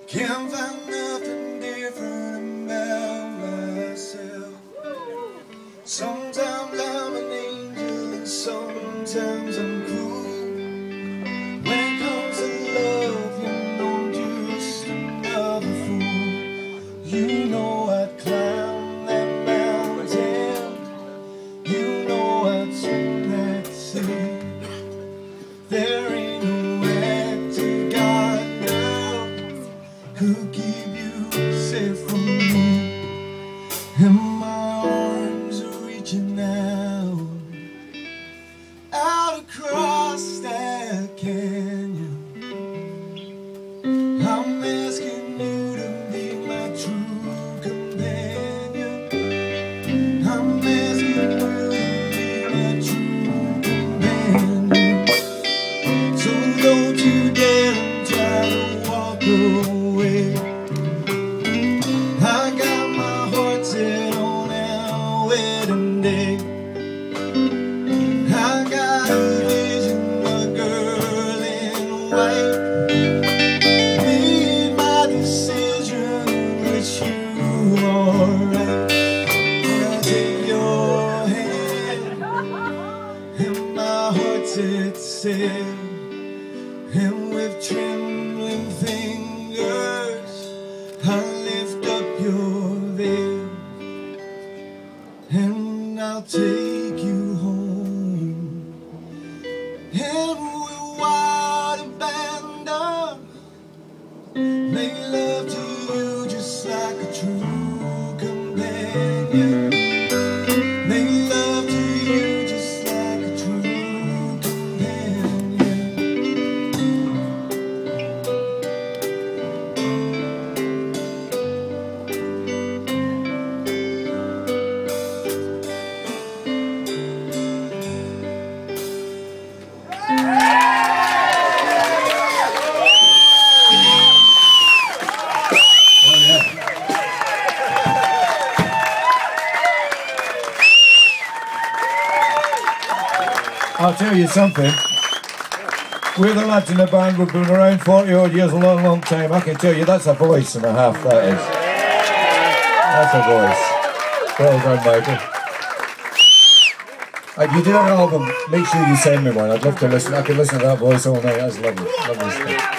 Can't find nothing different about myself. Sometimes I'm an angel and sometimes I'm cruel. When it comes to love, you know I'm just another fool. You know I'd climb that mountain, you know I'd swim that sea. There ain't no act to God, girl, who'll keep you safe from me. And my arms are reaching out across that canyon. I'm asking you to be my true companion. I'm asking you to be my true companion. So don't you dare try to walk away. I got my heart set on our wedding day. I got a vision of a girl in white. Made my decision, wish you are right. I'll take your hand, and my heart set sail. And with trembling fingers, I lift up your veil, and I'll take you home. And we'll wild abandon, make love to you just like a true companion. Make love to you just like a true companion. I'll tell you something. We're the lads in the band, we've been around 40 odd years, a long, long time. I can tell you that's a voice and a half, that is. That's a voice. Well done, Michael. If you do an album, make sure you send me one. I'd love to listen. I could listen to that voice all night. That's lovely. Lovely stuff.